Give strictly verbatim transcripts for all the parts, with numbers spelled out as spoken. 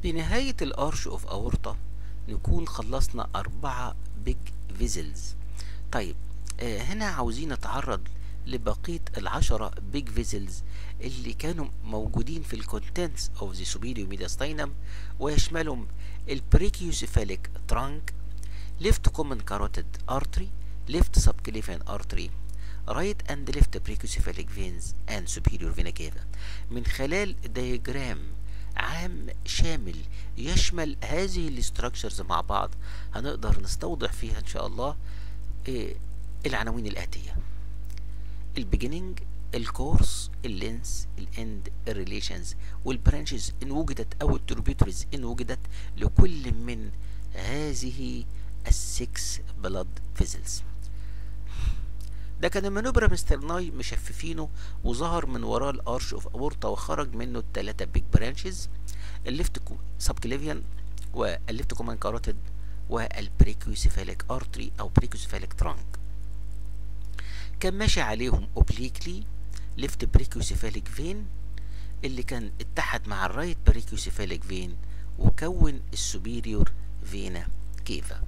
لنهاية الأرش أوف أورطة نكون خلصنا أربعة بيج فيزلز. طيب آه هنا عاوزين نتعرض لبقية العشرة بيج فيزلز اللي كانوا موجودين في الكونتنتس أوف ذا superior mediastinum، ويشملهم البريكيوسيفاليك ترانك، left common carotid artery، left subclavian artery، right and left brachiocephalic veins and superior vena cava. من خلال دياجرام عام شامل يشمل هذه الاستراكشرز مع بعض هنقدر نستوضح فيها ان شاء الله إيه العناوين الآتية: البيجيننج، الكورس، اللينس، الاند، الريليشنز، والبرانشز ان وجدت او التربيوتريز ان وجدت لكل من هذه السكس بلاد فيزلز. ده كان المانوبرا مسترناي مشففينه وظهر من وراه الارش اوف اورطه وخرج منه الثلاثه بيج برانشز: الليفت سبكليفيان والليفت كومان كاروتيد والبريكيوسيفاليك ارتري او بريكيوسيفاليك ترانك. كان ماشي عليهم اوبليكلي ليفت بريكيوسيفاليك فين اللي كان اتحد مع الرايت بريكيوسيفاليك فين وكون السوبيريور فينا كيفا.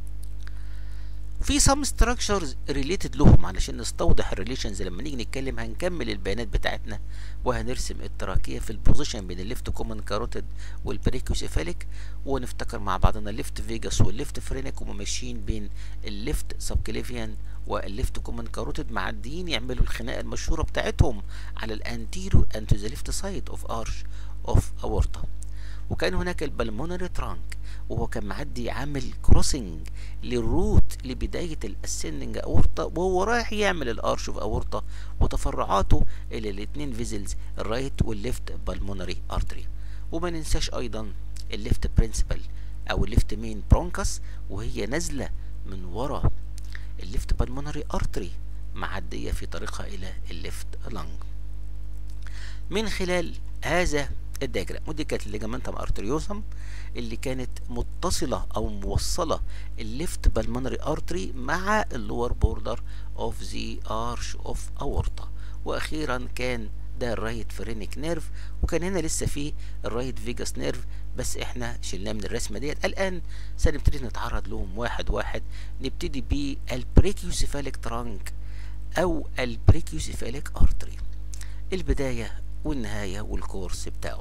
في some structures related لهم علشان نستوضح الريليشنز. لما نيجي نتكلم هنكمل البيانات بتاعتنا وهنرسم التراكية في البوزيشن بين الليفت كومن كاروتيد والبريكيوسيفاليك، ونفتكر مع بعضنا الليفت فيجاس والليفت فرينك وهم ماشيين بين الليفت سبكليفيان والليفت كومن كاروتيد معديين يعملوا الخناقة المشهورة بتاعتهم على الانتيرو انتو ذا ليفت سايد اوف ارش اوف اورتا. وكان هناك البلمونري ترانك وهو كان معدي عامل كروسنج للروت لبداية الاسندنج اورطة وهو رايح يعمل الارش اوف اورطة وتفرعاته الى الاتنين فيزلز الرايت والليفت بالمونري ارتري. وما ننساش ايضا الليفت برنسبل او الليفت مين برونكس وهي نازلة من ورا الليفت بالمونري ارتري معدية في طريقها الى الليفت لانج. من خلال هذا الدياجرام ودي كانت الليجامنتم ارتريوسم اللي كانت متصله او موصله الليفت بالمونري ارتري مع اللور بوردر اوف ذا ارش اوف اورتا. واخيرا كان ده الرايت فرينيك نيرف، وكان هنا لسه فيه الرايت فيجاس نيرف بس احنا شلناه من الرسمه ديت. الان سنبتدي نتعرض لهم واحد واحد. نبتدي بالبريكيوسيفاليك ترانك او البريكيوسيفاليك ارتري، البدايه والنهاية والكورس بتاعه.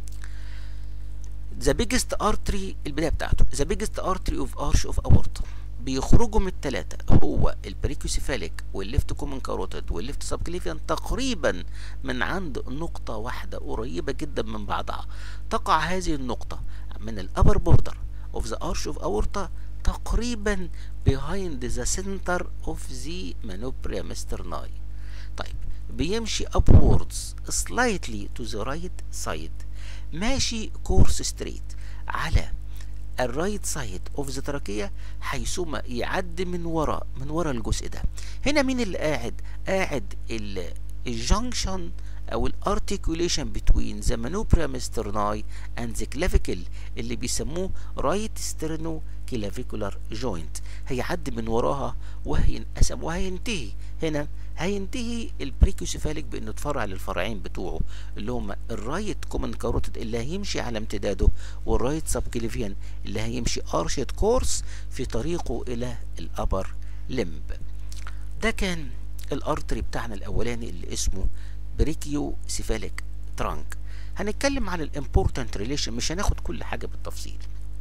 The biggest artery البداية بتاعته The biggest artery of arch of aorta بيخرجوا من التلاتة هو البريكيوسيفاليك والليفت كومن كاروتيد والليفت سبكليفيان تقريبا من عند نقطة واحدة قريبة جدا من بعضها. تقع هذه النقطة من الأبر بوردر of the arch of aorta تقريبا behind the center of the manubrium sterni. طيب بيمشي upwards slightly to the right side، ماشي كورس ستريت على الرايت سايد اوف ذا تراكية حيثما يعدي من ورا من ورا الجزء ده. هنا مين اللي قاعد؟ قاعد الجنكشن او الارتيكوليشن بتوين ذا manubrium sterni and the clavicle اللي بيسموه رايت سترنو كلافيكولار جوينت. هيعدي من وراها وهينقسم وهينتهي هنا هينتهي البريكيوسيفاليك بانه اتفرع للفرعين بتوعه اللي هما الرايت كومن كاروتيد اللي هيمشي على امتداده والرايت سبكليفيان اللي هيمشي ارشد كورس في طريقه الى الابر لمب. ده كان الارتري بتاعنا الاولاني اللي اسمه بريكيوسيفاليك ترانك. هنتكلم عن الامبورتنت ريليشن، مش هناخد كل حاجه بالتفصيل،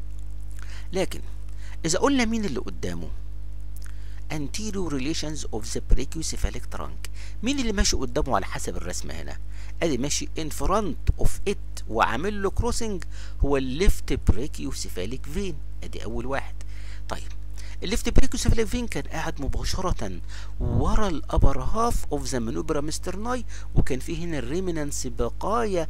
لكن اذا قلنا مين اللي قدامه anterior relations of the brachiocephalic trunk، مين اللي ماشي قدامه على حسب الرسمه هنا؟ ادي ماشي in front of it وعامل له كروسنج هو الليفت بريكيوسيفاليك فين، ادي اول واحد. طيب الليفت بريكيوسيفاليك فين كان قاعد مباشره ورا الابر هاف اوف ذا manubrium sterni، وكان فيه هنا الريمنانس بقايا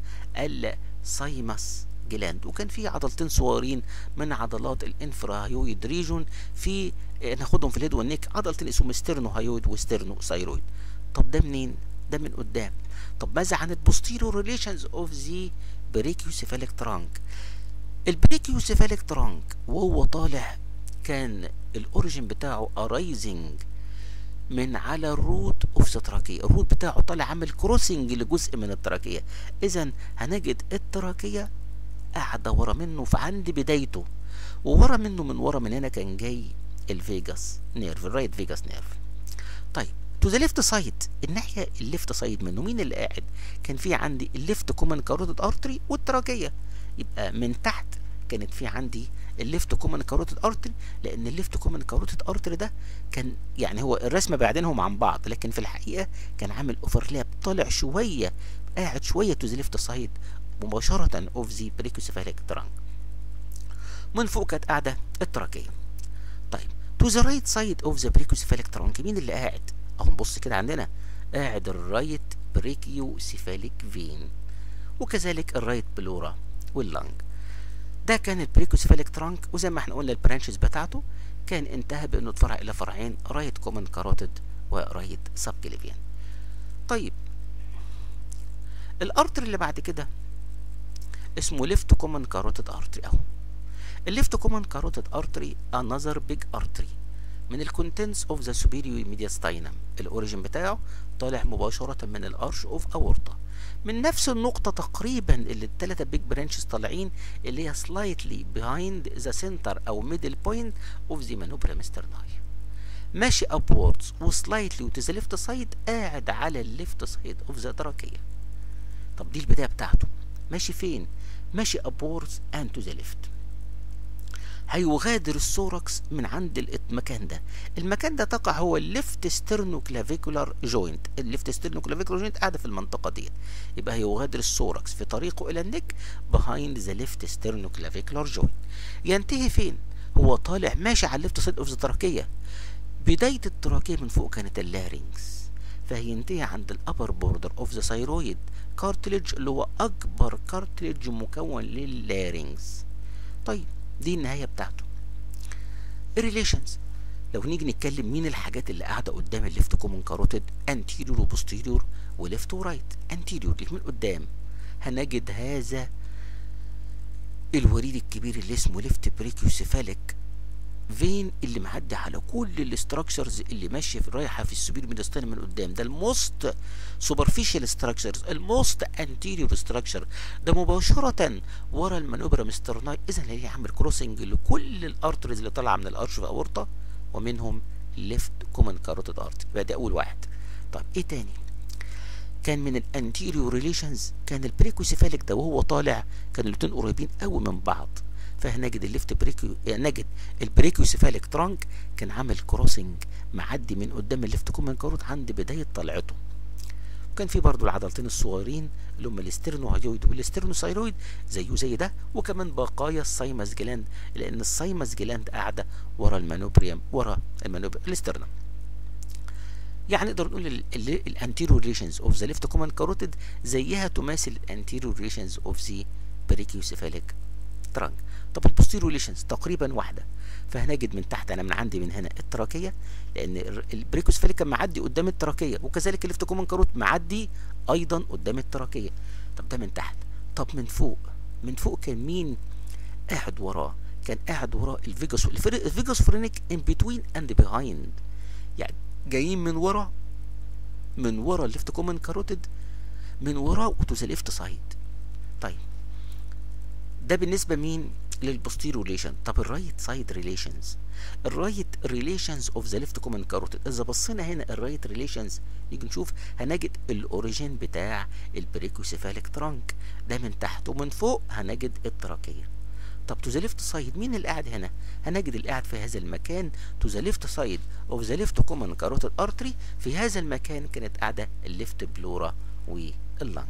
السايمس جلاند، وكان في عضلتين صغيرين من عضلات الانفراهيويد ريجون في ناخدهم في الهيد والنيك، عضلتين اسمهم ستيرنو هايويد وستيرنو ثايرويد. طب ده منين؟ ده من قدام. طب ماذا عن البوستيريور ريليشنز اوف ذا بريكيوسيفاليك ترانك؟ البريكيوسيفاليك ترانك وهو طالع كان الاوريجين بتاعه ارايزنج من على الروت اوف ذا تراكيه، الروت بتاعه طالع عامل كروسنج لجزء من التراكيه. اذا هنجد التراكيه قاعده ورا منه فعند بدايته، وورا منه من ورا من هنا كان جاي الفيجاس نيرف، الرايت فيجاس نيرف. طيب تو ذا ليفت سايد، الناحيه الليفت سايد منه مين اللي قاعد؟ كان في عندي الليفت كومن كاروتيد ارتري والتراكيه. يبقى من تحت كانت في عندي الليفت كومن كاروتيد ارتري، لان الليفت كومن كاروتيد ارتري ده كان يعني هو الرسمه بعدينهم عن بعض، لكن في الحقيقه كان عامل اوفرلاب، طالع شويه قاعد شويه تو ذا ليفت سايد مباشره اوف ذا بريكوسيفاليك ترانك. من فوق كانت قاعده التراكيه. طيب تو ذا رايت سايد اوف ذا بريكوسيفاليك ترانك مين اللي قاعد؟ اهو نبص كده عندنا قاعد الرايت بريكيوسيفاليك فين، وكذلك الرايت بلورا واللنج. ده كان البريكوسيفاليك ترانك، وزي ما احنا قلنا البرانشز بتاعته كان انتهى بانه اتفرع الى فرعين، رايت كومن كاروتيد ورايت سب كليفيان. طيب الارتر اللي بعد كده اسمه ليفت كومن كاروتيد ارتري. اهو الليفت كومن كاروتيد ارتري انذر بيج ارتري من الكونتنتس اوف ذا سوبيريور ميدياستاينم، الاوريجين بتاعه طالع مباشره من الارش اوف اورتا، من نفس النقطة تقريبا اللي التلاتة بيج برانشز طالعين، اللي هي slightly behind the center أو middle point of the manubrium sterni. ماشي upwards و slightly to the left side، قاعد على ال left side of the trachea. طب دي البداية بتاعته، ماشي فين؟ ماشي upwards and to the left. هيغادر السوركس من عند المكان ده، المكان ده تقع هو الليفت ستيرنو كلافيكولار جوينت، الليفت ستيرنو كلافيكولار جوينت قاعده في المنطقه ديت. يبقى هيغادر السوركس في طريقه الى النك behind the left sternoclavicular joint. ينتهي فين؟ هو طالع ماشي على الليفت سايد اوف ذا تراكيه. بدايه التراكيه من فوق كانت اللارينكس، فهينتهي عند الابر بوردر اوف ذا ثايرويد كارتليج اللي هو اكبر كارتليج مكون لللارينكس. طيب دي النهايه بتاعته. الريليشنز، لو نيجي نتكلم مين الحاجات اللي قاعده قدام الليفت كومن كاروتيد، انتيريور وبوستيريور وليفت ورايت. انتيريور اللي من قدام هنجد هذا الوريد الكبير اللي اسمه ليفت بريكيوسيفاليك فين، اللي معدي على كل الاستراكشرز اللي ماشيه في رايحه في السوبير ميدياستاينم من قدام. ده الموست سوبرفيشال ستراكشرز، الموست انتيريور ستراكشر، ده مباشره ورا المانوبرم سترناي. اذا هي عامل كروسنج لكل الارتريز اللي طالعه من الارش في اورطه، ومنهم ليفت كومن كاروتيد ارتري. يبقى ده اول واحد. طيب ايه تاني؟ كان من الانتيريور ريليشنز كان البريكوسيفاليك ده وهو طالع كان الاتنين قريبين قوي من بعض، فهنجد الليفت بريكيو نجد البريكيوسيفاليك ترانك كان عامل كروسنج معدي من قدام الليفت كومن كاروت عند بدايه طلعته. وكان في برضو العضلتين الصغيرين اللي هم الاسترنوهايويد والاسترنوثايرويد زيه زي ده، وكمان بقايا السايمس جلاند، لان السايمس جلاند قاعده ورا المانوبريم ورا المانوبريم الاسترنم. يعني نقدر نقول الانتيريور ريليشنز اوف ذا ليفت كومن كاروتيد زيها تماثل الانتيريور ريليشنز اوف ذا بريكيوسيفاليك ترانك. طب البوستيريور ريليشنز تقريبا واحده، فهنجد من تحت انا من عندي من هنا التراكيه، لان البريكوسيفاليك كان معدي قدام التراكيه، وكذلك الليفت كومن كاروت معدي ايضا قدام التراكيه. طب ده من تحت. طب من فوق، من فوق كان مين قاعد وراه؟ كان قاعد وراه الفيجاس الفيجاس فرينيك ان بتوين اند بيهايند، يعني جايين من ورا، من ورا الليفت كومن كاروتيد، من وراه وتو ذا ليفت سايد. طيب ده بالنسبه مين للبوستيريور ريليشن. طب الرايت سايد ريليشنز، الرايت ريليشنز اوف ذا ليفت كومن كاروتيد، اذا بصينا هنا الرايت ريليشنز نيجي نشوف هنجد الاوريجين بتاع البريكوسيفاليك ترانك ده من تحت، ومن فوق هنجد التراكيه. طب تو ذا ليفت سايد مين اللي قاعد هنا؟ هنجد اللي قاعد في هذا المكان تو ذا ليفت سايد اوف ذا ليفت كومن كاروتيد ارتري، في هذا المكان كانت قاعده الليفت بلورا واللنج.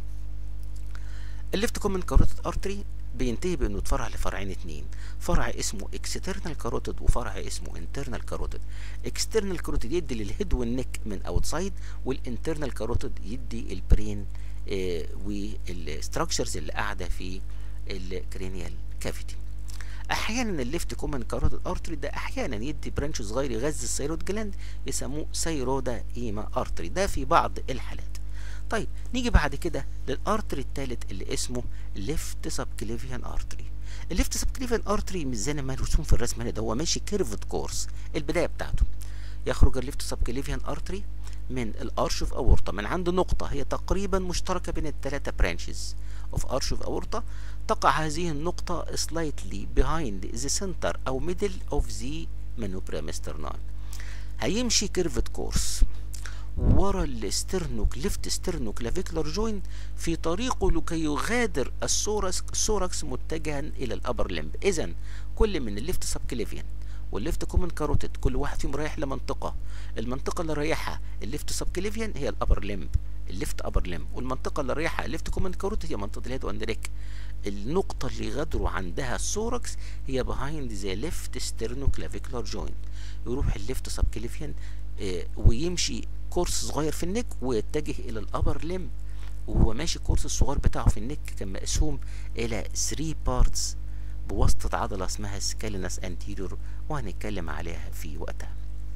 الليفت كومن كاروتيد ارتري بينتهي بانه يتفرع لفرعين اتنين، فرع اسمه اكسترنال كاروتيد وفرع اسمه انترنال كاروتيد. اكسترنال كاروتيد يدي للهيد والنك من اوتسايد، والانترنال كاروتيد يدي البرين اه والستراكشرز اللي قاعده في الكرينيال كافيتي. احيانا الليفت كومن كاروتيد ارتري ده احيانا يدي برانش صغير يغذي الثايرويد جلاند يسموه ثايرودا ايما ارتري، ده في بعض الحالات. طيب نيجي بعد كده للارتري الثالث اللي اسمه ليفت سبكليفيان ارتري. الليفت سبكليفيان ارتري مش زي ما مرسوم في الرسم هنا، ده هو ماشي كيرفد كورس. البدايه بتاعته يخرج الليفت سبكليفيان ارتري من الارش اوف اورتا، من عند نقطه هي تقريبا مشتركه بين الثلاثه برانشز اوف ارش اوف اورتا، تقع هذه النقطة slightly behind the center أو middle of the manubrium sternum. هيمشي كيرفت كورس ورا الاسترنوك ليفت ستيرنو كلافيكولار جوينت في طريقه لكي يغادر السوركس السوركس متجها الى الابر لمب. اذا كل من الليفت سبكليفيان والليفت كومن كاروتيد كل واحد فيهم رايح لمنطقه، المنطقه اللي رايحها الليفت سبكليفيان هي الابر لمب، الليفت ابر لمب، والمنطقه اللي رايحها الليفت كومن كاروتيد هي منطقه الهيد واند نيك. النقطه اللي غادروا عندها السوركس هي behind the left sternoclavicular joint. يروح الليفت سبكليفيان اه ويمشي كورس صغير في النك ويتجه الى الابر لمب، وهو ماشي الكورس الصغير بتاعه في النك كان مقسوم الى ثلاثة بارتس بواسطة عضلة اسمها سكالينس انتيريور وهنتكلم عليها في وقتها.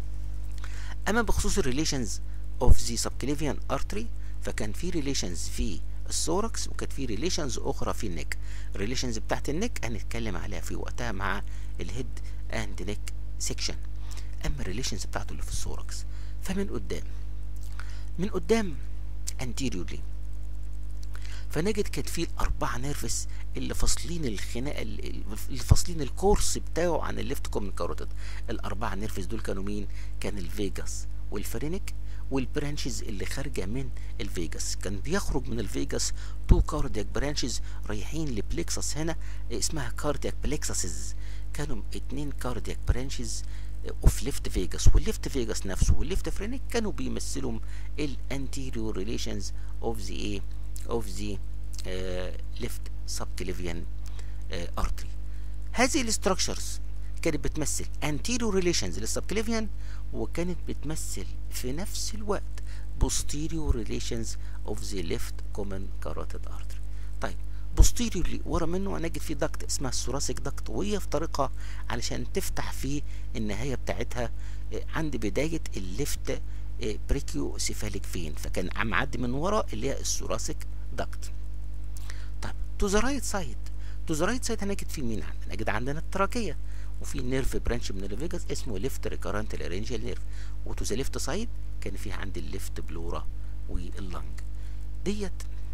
اما بخصوص الريليشنز اوف ذا سبكليفيان ارتري فكان في ريليشنز في السوركس وكانت في ريليشنز اخرى في النك. الريليشنز بتاعت النك هنتكلم عليها في وقتها مع الهيد اند نيك سيكشن. اما الريليشنز بتاعته اللي في السوركس فمن قدام من قدام anteriorly فنجد كانت فيه الاربعه نيرفس اللي فاصلين الخناقه اللي فاصلين الكورس بتاعه عن الليفت كومن كاروتيد. الاربعه نيرفس دول كانوا مين؟ كان الفيجاس والفرينك والبرانشز اللي خارجه من الفيجاس. كان بيخرج من الفيجاس تو كاردياك برانشز رايحين لبليكسس هنا اسمها كاردياك بليكسسز. كانوا اتنين كاردياك برانشز اوف ليفت فيجاس، والليفت فيجاس نفسه والليفت فرينك كانوا بيمثلوا الانتيريور ريليشنز اوف ذا ايه اوف ذا ليفت سبكليفيان ارتري. هذه الاستراكشرز كانت بتمثل anterior relations للسبكليفيان وكانت بتمثل في نفس الوقت posterior relations of the left common carotid artery. طيب posteriorly ورا منه هنجد في دكت اسمها الثوراسيك دكت وهي في طريقها علشان تفتح في النهايه بتاعتها عند بدايه الليفت بريكيو سيفاليك فين، فكان عم معدي من ورا اللي هي الثوراسيك دكت. طيب تو ذا رايت سايد تو ذا رايت سايد هنجد في مين؟ عندنا هنجد عندنا التراكيه وفي نيرف برانش من الفيجاس اسمه ليفت ريكارنت لارنجيال نيرف، وتو ذا ليفت سايد كان في عند الليفت بلورا واللنج. ديت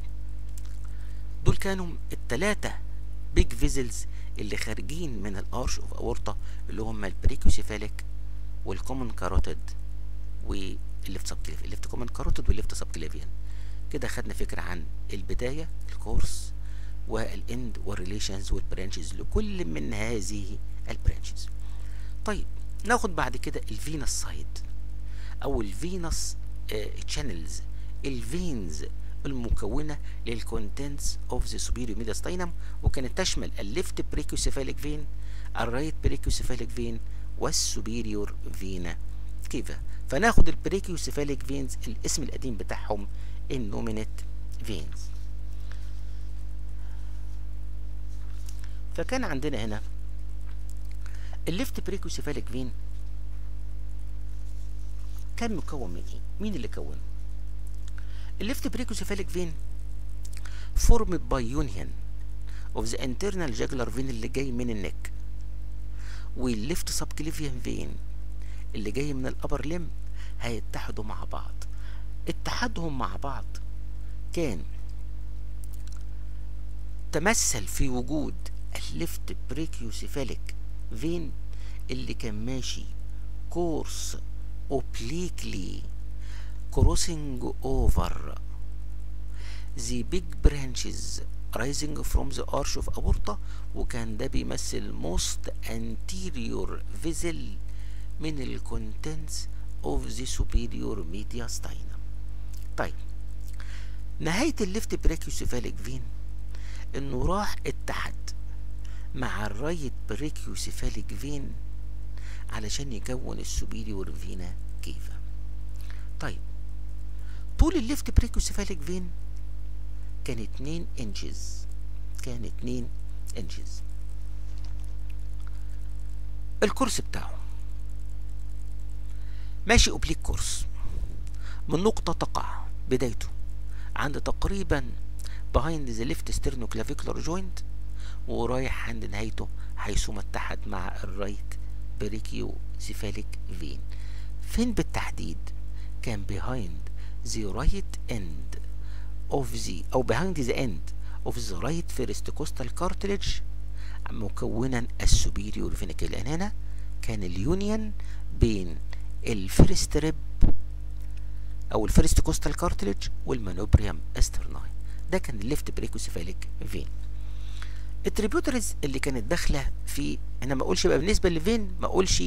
دول كانوا الثلاثه بيج فيزلز اللي خارجين من الارش اوف اورتا اللي هم البريكوسيفاليك والكومن كاروتيد والليفت سبكليفيان، الليفت كومن كاروتيد والليفت سبكليفيان. كده خدنا فكره عن البدايه الكورس والاند والريليشنز والبرانشز لكل من هذه البرانشز. طيب ناخد بعد كده الفينس سايد او الفينس تشانلز، الفينز المكونه للكونتنتس اوف ذا سوبيريور ميدياستاينم، وكانت تشمل الليفت بريكوسيفاليك فين، الرايت بريكوسيفاليك فين، والسوبيريور فينا كيفا. فناخد البريكوسيفاليك فينز الاسم القديم بتاعهم النومينيت فينز. فكان عندنا هنا الليفت بريكوسيفاليك فين كان مكون من ايه؟ مين اللي كونه؟ الليفت بريكوسيفاليك فين formed by union of the internal jugular vein اللي جاي من النك والليفت سبكليفيان فين اللي جاي من الابر لم هيتحدوا مع بعض. اتحادهم مع بعض كان تمثل في وجود الليفت بريكيوسيفاليك فين اللي كان ماشي كورس obliquely crossing over the big branches rising from the arch of aorta، وكان ده بيمثل most anterior vessel من ال contents of the superior mediastinum. طيب نهاية الليفت بريكيوسيفاليك فين انه راح اتحد مع الرايت بريكيوسيفاليك فين علشان يكون السوبيريور فينا كيفا. طيب طول الليفت بريكيوسيفاليك فين كان اتنين انجز كان اتنين انجز. الكورس بتاعه ماشي اوبليك كورس من نقطة تقع بدايته عند تقريبا behind the left sternoclavicular joint ورايح عند نهايته حيثما اتحد مع الرايت بريكيوسيفاليك فين. فين بالتحديد؟ كان behind the right end of the أو behind the end of the right first costal cartilage مكونا السوبيريور فينا كيفا. لان هنا كان اليونيون بين الفيرست ريب او الفيرست كوستال كارتليج والمانوبريم استرناي. ده كان الليفت بريكوسيفاليك فين. التريبيوتريز اللي كانت داخله في، انا ما اقولش بقى بالنسبه للفين، ما اقولش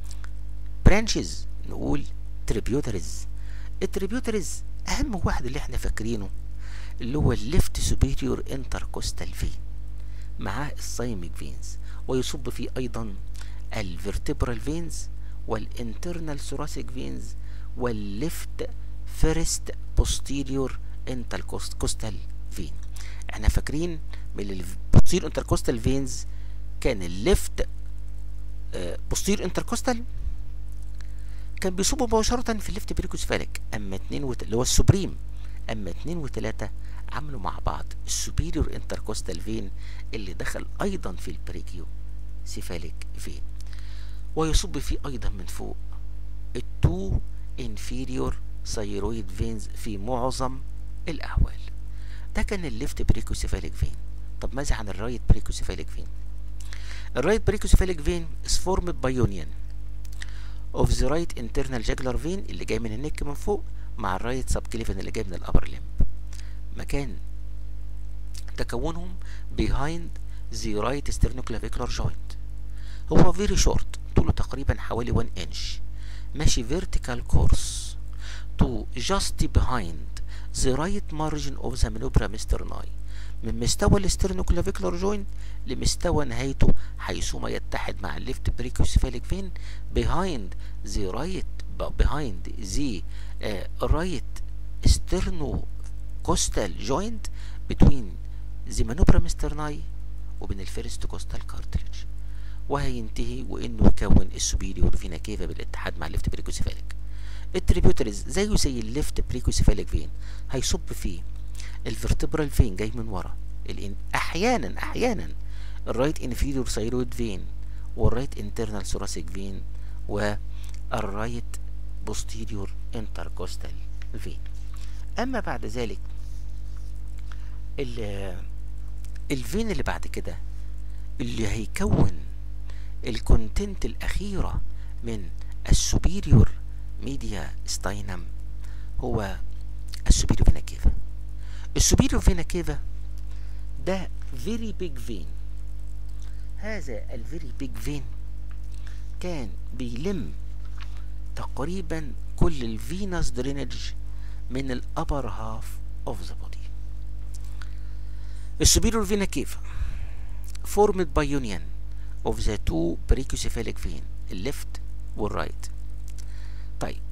برانشز، نقول تريبيوتريز. التريبيوتريز اهم واحد اللي احنا فاكرينه اللي هو الليفت سوبيريور انتركوستال فين معاه السايميك فينز، ويصب فيه ايضا الفيرتبرال فينز والانترنال ثوراسيك فينز والليفت فيرست بوستيريور انتركوستال فين. احنا فاكرين من البوستيريور انتركوستال فينز كان الليفت بوستيريور انتركوستال كان بيصب مباشرة في الليفت بريكوسفاليك، اما اتنين وت... اللي هو السوبريم، اما اتنين وتلاتة عملوا مع بعض السوبيريور انتركوستال فين اللي دخل ايضا في البريكيو سيفاليك فين، ويصب فيه ايضا من فوق التو انفيريور ثايرويد فينز في معظم الاحوال. ده كان الليفت بريكوسيفاليك فين. طب ماذا عن الرايت بريكوسيفاليك فين؟ الرايت بريكوسيفاليك فين is formed by union of the right internal jugular vein اللي جاي من النك من فوق مع الرايت سبكليفن اللي جاي من الابر لمب. مكان تكونهم behind the right sternoclavicular joint. هو very short، طوله تقريبا حوالي واحد inch، ماشي vertical course to just behind the right margin of the manubrium sterni، من مستوى الاسترنوكلافيكولار جوينت لمستوى نهايته حيثما يتحد مع الليفت بريكوسيفاليك فين behind the right behind the uh, right sternocostal joint between the manubrium sterni وبين الفيرست كوستال كارتريج، وهينتهي وانه يكون السوبيريور فينا كيفا بالاتحاد مع الليفت بريكوسيفاليك. التريبيوتريز زيه زي الليفت بريكوسيفاليك فين، هيصب فيه الفرتبرال فين جاي من ورا، احيانا احيانا الرايت انفيريور ثايرويد فين والرايت انترنال ثوراسيك فين والرايت بوستيريور انتركوستال فين. اما بعد ذلك الفين اللي بعد كده اللي هيكون الكونتنت الاخيره من السوبيريور ميديا ستاينم هو السوبيريور فينا كيفا. السوبيريور فينا كيفا ده فيري بيج فين. هذا الفيري بيج فين كان بيلم تقريبا كل الفينوس درينج من الابر هاف اوف ذا بودي. السوبيريور فينا كيفا formed by union of the two brachiocephalic vein الليفت والرايت. طيب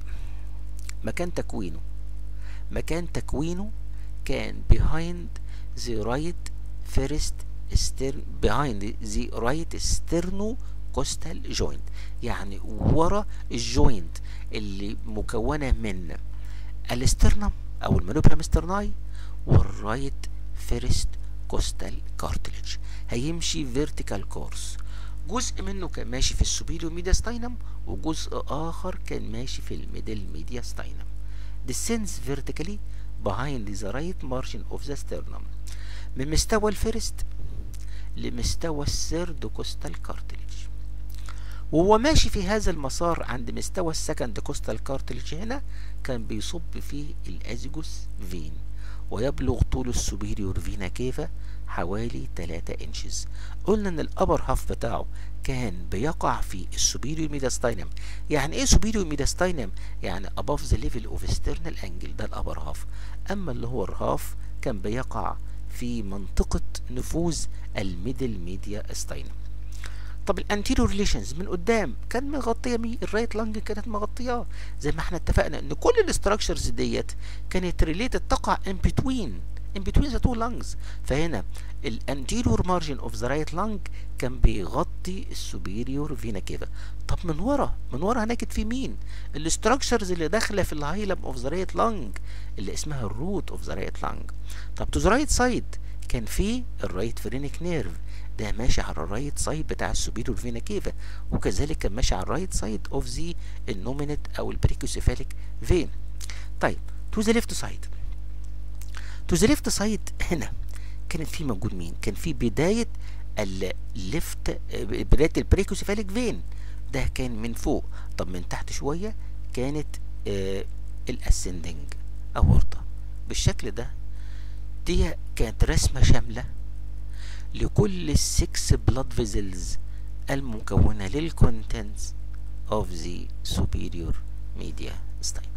مكان تكوينه مكان تكوينه كان behind the right first stern behind the right sternocostal joint، يعني ورا الجوينت اللي مكونة من الاسترنم او المانوبريم سترناي والرايت فيرست كوستال كارتليج. هيمشي فيرتيكال كورس، جزء منه كان ماشي في السوبيريور ميديا ستاينم وجزء اخر كان ماشي في الميدل ميديا ستاينم. descends vertically behind the right margin of the sternum من مستوى الفيرست لمستوى الثيرد كوستال كارتليج، وهو ماشي في هذا المسار عند مستوى السكند كوستال كارتليج هنا كان بيصب فيه الازيجوس فين، ويبلغ طول السوبيريور فينا كيفا حوالي تلاتة انشز. قلنا ان الابر هاف بتاعه كان بيقع في السوبيريور ميداستاينم. يعني ايه سوبيريور ميداستاينم؟ يعني above the level of external angle، ده الابر هاف. اما اللي هو الهاف كان بيقع في منطقة نفوذ الميدل ميديا ستاينم. طب الانتيريور ريليشنز من قدام كان مغطيه مين؟ الرايت لانج كانت مغطياه، زي ما احنا اتفقنا ان كل الاستراكشرز ديت كانت ريليتد تقع ان بتوين in between the two lungs. فهنا الانتيريور مارجن اوف ذا رايت لانج كان بيغطي السوبيريور فينا كيفا. طب من ورا من ورا هنجد في مين؟ الاستراكشرز اللي داخله في الهايلم اوف ذا رايت لانج اللي اسمها الروت اوف ذا رايت لانج. طب تو ذا رايت سايد كان في الرايت فرينيك نيرف، ده ماشي على الرايت سايد بتاع السوبيريور فينا كيفا، وكذلك كان ماشي على الرايت سايد اوف ذا النومينت او البريكوسيفاليك فين. طيب تو ذا ليفت سايد تو ذا ليفت سايد هنا كانت في موجود مين؟ كان في بداية الليفت، بداية البريكوسيفاليك فين، ده كان من فوق. طب من تحت شوية كانت آه الاسندنج اورطة بالشكل ده. دي كانت رسمة شاملة لكل السكس بلاد فيزلز المكونة للكونتنتس of the superior media style.